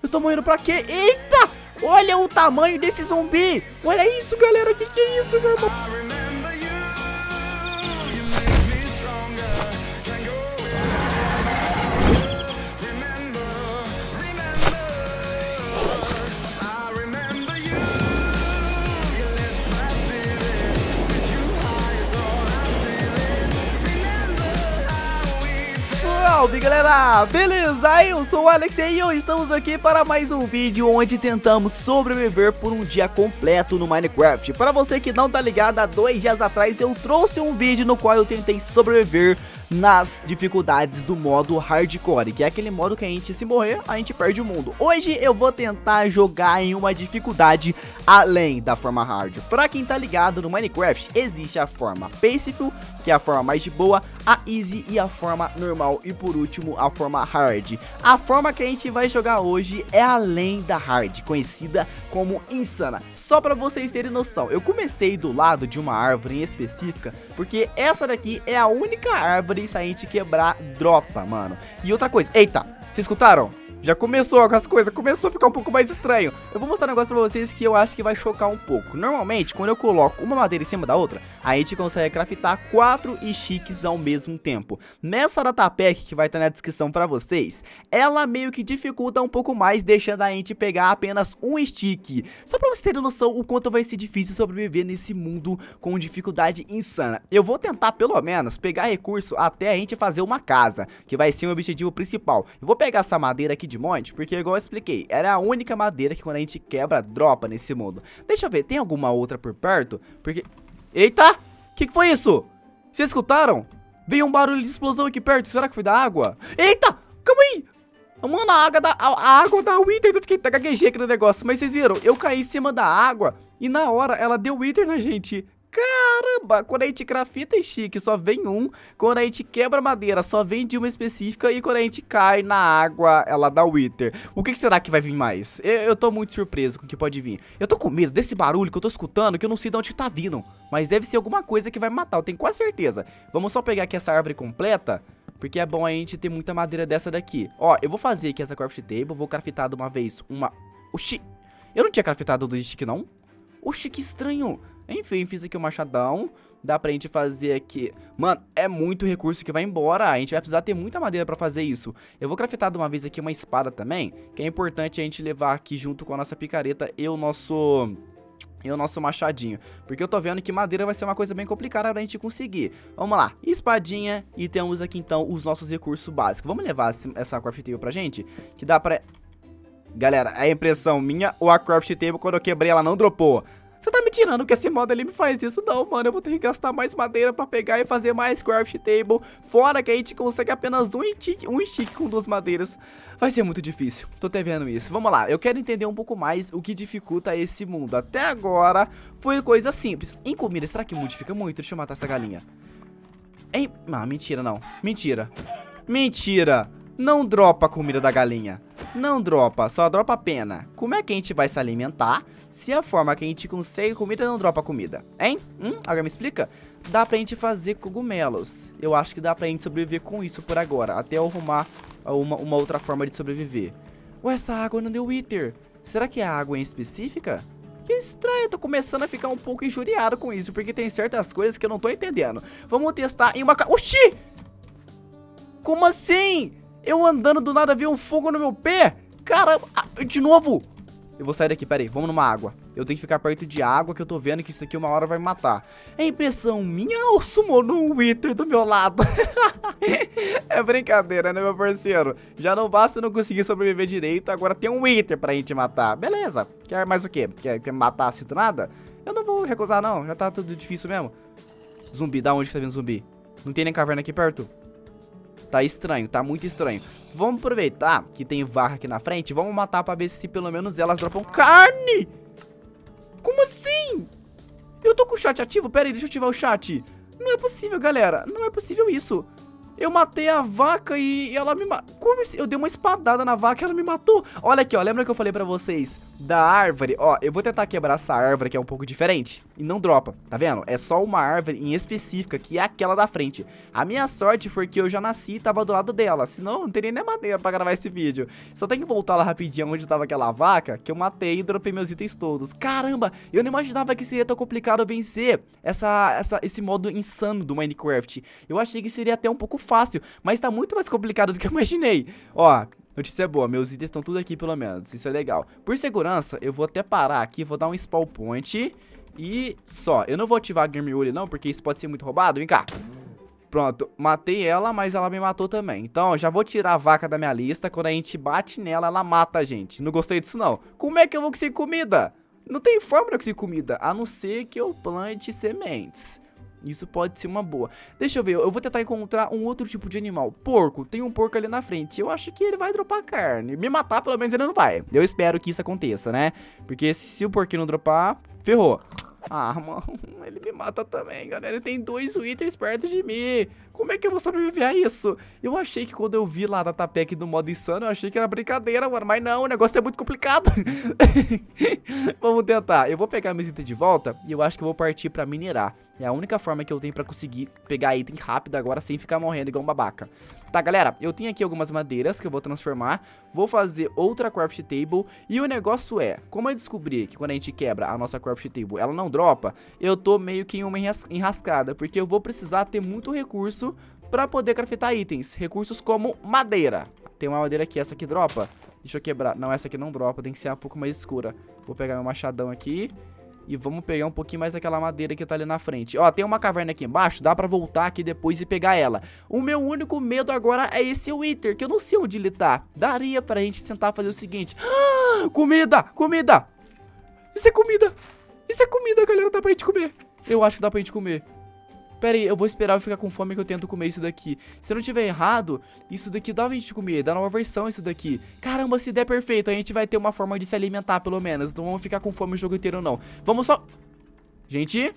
Eu tô morrendo pra quê? Eita! Olha o tamanho desse zumbi. Olha isso, galera. Que é isso, meu irmão? Salve, galera, beleza? Eu sou o Alex e hoje estamos aqui para mais um vídeo onde tentamos sobreviver por um dia completo no Minecraft. Para você que não tá ligado, há 2 dias atrás eu trouxe um vídeo no qual eu tentei sobreviver nas dificuldades do modo hardcore, que é aquele modo que a gente, se morrer, a gente perde o mundo. Hoje eu vou tentar jogar em uma dificuldade além da forma hard. Pra quem tá ligado, no Minecraft existe a forma Peaceful, que é a forma mais de boa, a Easy e a forma normal, e por último a forma hard. A forma que a gente vai jogar hoje é além da hard, conhecida como insana. Só pra vocês terem noção, eu comecei do lado de uma árvore em específica, porque essa daqui é a única árvore, se a gente quebrar, dropa, mano. E outra coisa, eita, vocês escutaram? Já começou com as coisas, começou a ficar um pouco mais estranho. Eu vou mostrar um negócio pra vocês que eu acho que vai chocar um pouco. Normalmente, quando eu coloco uma madeira em cima da outra, a gente consegue craftar 4 sticks ao mesmo tempo. Nessa datapack que vai estar na descrição pra vocês, ela meio que dificulta um pouco mais, deixando a gente pegar apenas um stick. Só pra vocês terem noção o quanto vai ser difícil sobreviver nesse mundo com dificuldade insana. Eu vou tentar pelo menos pegar recurso até a gente fazer uma casa, que vai ser o objetivo principal. Eu vou pegar essa madeira aqui de monte, porque igual eu expliquei, era a única madeira que quando a gente quebra, dropa nesse mundo. Deixa eu ver, tem alguma outra por perto? Porque... Eita! Que foi isso? Vocês escutaram? Veio um barulho de explosão aqui perto, será que foi da água? Eita! Calma aí! Mano, a água da Wither, eu fiquei gaguejei aqui no negócio, mas vocês viram? Eu caí em cima da água e na hora ela deu Wither na gente. Caramba, quando a gente crafta stick só vem um, quando a gente quebra madeira só vem de uma específica e quando a gente cai na água ela dá Wither. O que será que vai vir mais? Eu tô muito surpreso com o que pode vir. Eu tô com medo desse barulho que eu tô escutando, que eu não sei de onde tá vindo, mas deve ser alguma coisa que vai me matar, eu tenho quase certeza. Vamos só pegar aqui essa árvore completa, porque é bom a gente ter muita madeira dessa daqui. Ó, eu vou fazer aqui essa craft table, vou craftar de uma vez uma... Oxi, eu não tinha craftado do stick não? Oxi, que estranho. Enfim, fiz aqui o machadão. Dá pra gente fazer aqui. Mano, é muito recurso que vai embora. A gente vai precisar ter muita madeira pra fazer isso. Eu vou craftar de uma vez aqui uma espada também, que é importante a gente levar aqui junto com a nossa picareta e o nosso machadinho, porque eu tô vendo que madeira vai ser uma coisa bem complicada pra gente conseguir. Vamos lá, espadinha, e temos aqui então os nossos recursos básicos. Vamos levar essa craft table pra gente, que dá pra... Galera, é impressão minha ou a craft table quando eu quebrei ela não dropou? Você tá me tirando que esse modo ali me faz isso? Não, mano, eu vou ter que gastar mais madeira pra pegar e fazer mais craft table. Fora que a gente consegue apenas um stick com 2 madeiras. Vai ser muito difícil, tô até vendo isso. Vamos lá, eu quero entender um pouco mais o que dificulta esse mundo. Até agora foi coisa simples. Em comida, será que modifica muito? Deixa eu matar essa galinha. Hein? Ah, mentira, não. Mentira. Mentira. Não dropa a comida da galinha. Não dropa, só dropa a pena. Como é que a gente vai se alimentar se a forma que a gente consegue comida não dropa comida? Hein? Alguém me explica? Dá pra gente fazer cogumelos. Eu acho que dá pra gente sobreviver com isso por agora, até eu arrumar uma outra forma de sobreviver. Ué, essa água não deu Wither. Será que é água em específica? Que estranho, eu tô começando a ficar um pouco injuriado com isso, porque tem certas coisas que eu não tô entendendo. Vamos testar em uma... Oxi! Como assim? Eu andando do nada vi um fogo no meu pé. Caramba, de novo. Eu vou sair daqui, peraí, vamos numa água. Eu tenho que ficar perto de água, que eu tô vendo que isso aqui uma hora vai me matar. É impressão minha ou summonou um Wither do meu lado? É brincadeira, né, meu parceiro? Já não basta não conseguir sobreviver direito, agora tem um Wither pra gente matar. Beleza, quer mais o quê? Quer me matar assim do nada? Eu não vou recusar não, já tá tudo difícil mesmo. Zumbi, da onde que tá vindo zumbi? Não tem nem caverna aqui perto? Tá estranho, tá muito estranho. Vamos aproveitar que tem vaca aqui na frente. Vamos matar pra ver se pelo menos elas dropam carne. Como assim? Eu tô com o chat ativo? Pera aí, deixa eu ativar o chat. Não é possível, galera. Não é possível isso. Eu matei a vaca e ela me matou. Como assim? Eu dei uma espadada na vaca e ela me matou. Olha aqui, ó. Lembra que eu falei pra vocês da árvore? Ó, eu vou tentar quebrar essa árvore que é um pouco diferente. E não dropa, tá vendo? É só uma árvore em específica, que é aquela da frente. A minha sorte foi que eu já nasci e tava do lado dela. Senão, não teria nem madeira pra gravar esse vídeo. Só tem que voltar lá rapidinho onde tava aquela vaca, que eu matei e dropei meus itens todos. Caramba, eu não imaginava que seria tão complicado vencer esse modo insano do Minecraft. Eu achei que seria até um pouco fácil, mas tá muito mais complicado do que eu imaginei. Ó, notícia boa, meus itens estão tudo aqui pelo menos, isso é legal. Por segurança, eu vou até parar aqui, vou dar um spawn point e só. Eu não vou ativar a Game Rule não, porque isso pode ser muito roubado, vem cá. Pronto, matei ela, mas ela me matou também. Então, já vou tirar a vaca da minha lista, quando a gente bate nela, ela mata a gente. Não gostei disso não. Como é que eu vou conseguir comida? Não tem forma de eu conseguir comida, a não ser que eu plante sementes. Isso pode ser uma boa. Deixa eu ver, eu vou tentar encontrar um outro tipo de animal. Porco, tem um porco ali na frente. Eu acho que ele vai dropar carne. Me matar, pelo menos, ele não vai. Eu espero que isso aconteça, né? Porque se o porquinho não dropar, ferrou. Ah, mano, ele me mata também, galera. Ele tem 2 withers perto de mim. Como é que eu vou sobreviver a isso? Eu achei que quando eu vi lá da Tapec do modo insano, eu achei que era brincadeira, mano. Mas não, o negócio é muito complicado. Vamos tentar. Eu vou pegar meus itens de volta e eu acho que eu vou partir pra minerar. É a única forma que eu tenho pra conseguir pegar item rápido agora sem ficar morrendo igual um babaca. Tá, galera, eu tenho aqui algumas madeiras que eu vou transformar. Vou fazer outra craft table. E o negócio é, como eu descobri que quando a gente quebra a nossa craft table, ela não dropa, eu tô meio que em uma enrascada, porque eu vou precisar ter muito recurso pra poder craftar itens. Recursos como madeira. Tem uma madeira aqui, essa aqui dropa. Deixa eu quebrar. Não, essa aqui não dropa, tem que ser um pouco mais escura. Vou pegar meu machadão aqui. E vamos pegar um pouquinho mais daquela madeira que tá ali na frente. Ó, tem uma caverna aqui embaixo, dá pra voltar aqui depois e pegar ela. O meu único medo agora é esse Wither, que eu não sei onde ele tá. Daria pra gente tentar fazer o seguinte. Ah, comida, comida. Isso é comida. Isso é comida, galera, dá pra gente comer. Eu acho que dá pra gente comer. Pera aí, eu vou esperar eu ficar com fome que eu tento comer isso daqui. Se eu não tiver errado, isso daqui dá pra gente comer. Dá nova versão isso daqui. Caramba, se der perfeito, a gente vai ter uma forma de se alimentar pelo menos. Não vamos ficar com fome o jogo inteiro não. Vamos só... Gente,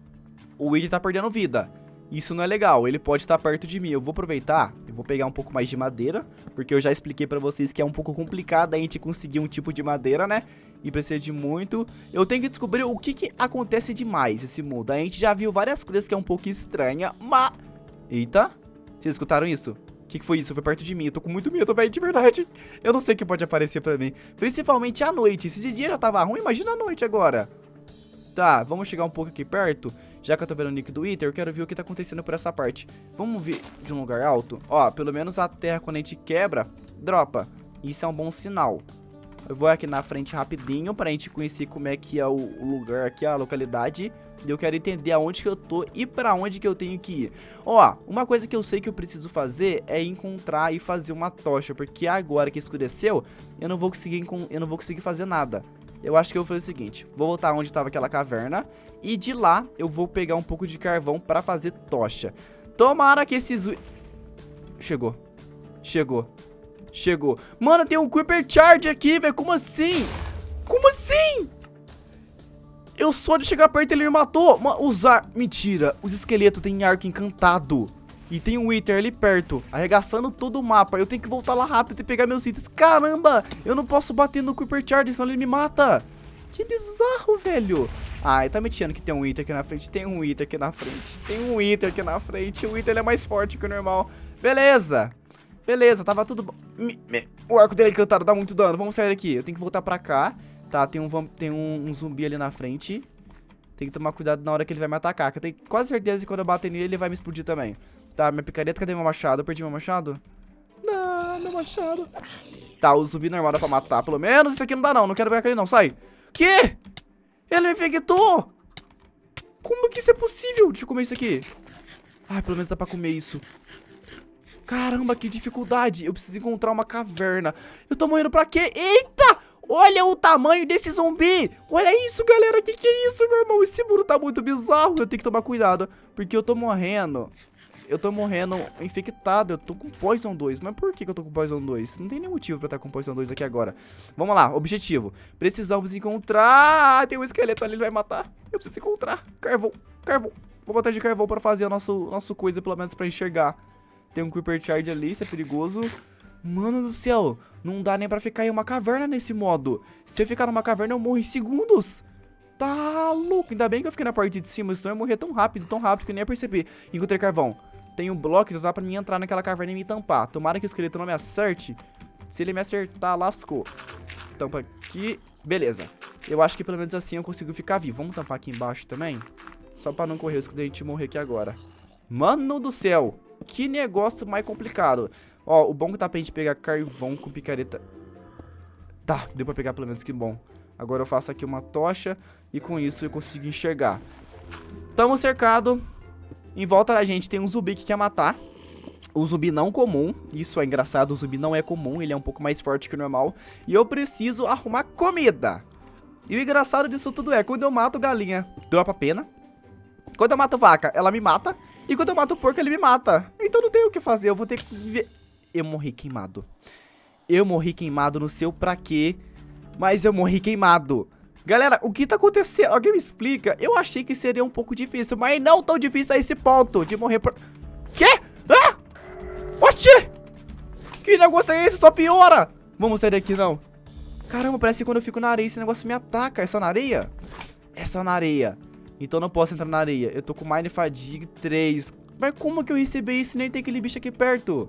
o Willy tá perdendo vida. Isso não é legal, ele pode estar perto de mim. Eu vou aproveitar, eu vou pegar um pouco mais de madeira, porque eu já expliquei pra vocês que é um pouco complicado a gente conseguir um tipo de madeira, né? E precisa de muito. Eu tenho que descobrir o que acontece demais nesse mundo. A gente já viu várias coisas que é um pouco estranha, mas... Eita, vocês escutaram isso? O que foi isso? Foi perto de mim, eu tô com muito medo, velho, de verdade. Eu não sei o que pode aparecer pra mim. Principalmente à noite, se de dia já tava ruim, imagina à noite agora. Tá, vamos chegar um pouco aqui perto. Já que eu tô vendo o nick do Wither, eu quero ver o que tá acontecendo por essa parte. Vamos ver de um lugar alto. Ó, pelo menos a terra quando a gente quebra, dropa. Isso é um bom sinal. Eu vou aqui na frente rapidinho pra gente conhecer como é que é o lugar aqui, a localidade. E eu quero entender aonde que eu tô e pra onde que eu tenho que ir. Ó, uma coisa que eu sei que eu preciso fazer é encontrar e fazer uma tocha. Porque agora que escureceu, eu não vou conseguir fazer nada. Eu acho que eu vou fazer o seguinte, vou voltar onde estava aquela caverna e de lá eu vou pegar um pouco de carvão pra fazer tocha. Tomara que esses... Chegou. Chegou. Chegou. Mano, tem um Creeper Charge aqui, velho. Como assim? Como assim? Eu só de chegar perto ele me matou. Usar... Mentira. Os esqueletos têm arco encantado. E tem um Wither ali perto, arregaçando todo o mapa. Eu tenho que voltar lá rápido e pegar meus itens. Caramba, eu não posso bater no Creeper Charge, senão ele me mata. Que bizarro, velho. Ah, ele tá mentindo que tem um Wither aqui na frente. Tem um Wither aqui na frente. Tem um Wither aqui na frente. O Wither ele é mais forte que o normal. Beleza. Beleza, tava tudo bom. O arco dele encantado dá muito dano. Vamos sair daqui. Eu tenho que voltar pra cá. Tá, tem um zumbi ali na frente. Tem que tomar cuidado na hora que ele vai me atacar. Que eu tenho quase certeza que quando eu bater nele, ele vai me explodir também. Tá, minha picareta, cadê meu machado? Eu perdi meu machado? Não, meu machado. Tá, o zumbi normal dá pra matar. Pelo menos isso aqui não dá não, não quero ver aquele não, sai. Que? Ele me infectou? Como que isso é possível? Deixa eu comer isso aqui. Ai, pelo menos dá pra comer isso. Caramba, que dificuldade. Eu preciso encontrar uma caverna. Eu tô morrendo pra quê? Eita! Olha o tamanho desse zumbi. Olha isso, galera. Que é isso, meu irmão? Esse muro tá muito bizarro. Eu tenho que tomar cuidado, porque eu tô morrendo. Eu tô morrendo infectado. Eu tô com Poison 2. Mas por que eu tô com Poison 2? Não tem nenhum motivo pra estar com Poison 2 aqui agora. Vamos lá, objetivo. Precisamos encontrar... Tem um esqueleto ali, ele vai matar. Eu preciso encontrar. Carvão, carvão. Vou botar de carvão pra fazer a nossa coisa, pelo menos pra enxergar. Tem um Creeper Charge ali, isso é perigoso. Mano do céu, não dá nem pra ficar em uma caverna nesse modo. Se eu ficar numa caverna, eu morro em segundos. Tá louco, ainda bem que eu fiquei na parte de cima, senão eu ia morrer tão rápido que eu nem ia perceber. Encontrei carvão. Tem um bloco que dá pra mim entrar naquela caverna e me tampar. Tomara que o esqueleto não me acerte. Se ele me acertar, lascou. Tampa aqui, beleza. Eu acho que pelo menos assim eu consigo ficar vivo. Vamos tampar aqui embaixo também, só pra não correr o risco de a gente morrer aqui agora. Mano do céu, que negócio mais complicado. Ó, o bom que tá pra gente pegar carvão com picareta. Tá, deu pra pegar pelo menos, que bom. Agora eu faço aqui uma tocha e com isso eu consigo enxergar. Tamo cercado. Em volta da gente tem um zumbi que quer matar. O zumbi não comum, isso é engraçado, o zumbi não é comum, ele é um pouco mais forte que o normal. E eu preciso arrumar comida. E o engraçado disso tudo é, quando eu mato galinha, dropa pena. Quando eu mato vaca, ela me mata. E quando eu mato porco, ele me mata. Então não tem o que fazer, eu vou ter que ver. Eu morri queimado. Eu morri queimado, não sei o pra quê, mas eu morri queimado. Galera, o que tá acontecendo? Alguém me explica? Eu achei que seria um pouco difícil, mas não tão difícil a esse ponto de morrer por... Quê? Ah! Oxi! Que negócio é esse? Só piora! Vamos sair daqui, não. Caramba, parece que quando eu fico na areia, esse negócio me ataca. É só na areia? É só na areia. Então não posso entrar na areia. Eu tô com Mine Fatigue 3. Mas como que eu recebi isso? Nem tem aquele bicho aqui perto.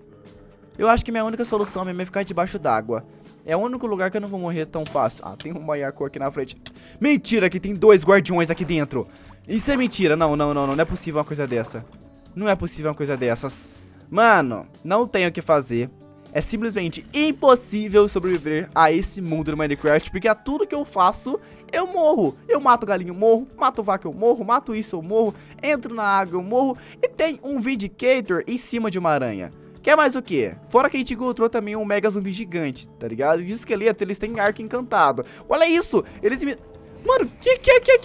Eu acho que minha única solução mesmo é ficar debaixo d'água. É o único lugar que eu não vou morrer tão fácil. Ah, tem um maiaco aqui na frente. Mentira, que tem 2 guardiões aqui dentro. Isso é mentira. Não é possível uma coisa dessa. Não é possível uma coisa dessas. Mano, não tem o que fazer. É simplesmente impossível sobreviver a esse mundo do Minecraft, porque a tudo que eu faço, eu morro. Eu mato galinha, eu morro. Mato vaca, eu morro. Mato isso, eu morro. Entro na água, eu morro. E tem um Vindicator em cima de uma aranha. Quer mais o quê? Fora que a gente encontrou também um mega zumbi gigante, tá ligado? E de esqueleto, eles têm arco encantado. Olha isso! Eles me... Mano, que?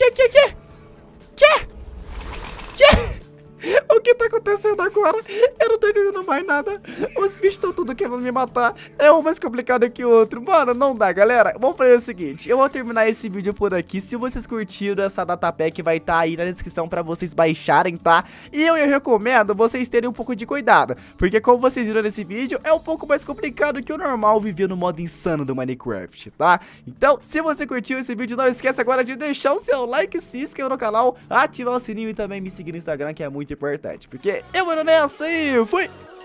O que tá acontecendo agora? Eu não tô entendendo mais nada. Os bichos estão tudo querendo me matar. É um mais complicado que o outro. Mano, não dá, galera. Vamos fazer o seguinte. Eu vou terminar esse vídeo por aqui. Se vocês curtiram, essa datapack vai estar aí na descrição pra vocês baixarem, tá? E eu recomendo vocês terem um pouco de cuidado, porque como vocês viram nesse vídeo, é um pouco mais complicado que o normal viver no modo insano do Minecraft, tá? Então, se você curtiu esse vídeo, não esquece agora de deixar o seu like, se inscrever no canal, ativar o sininho e também me seguir no Instagram, que é muito importante, porque eu vou nessa e fui!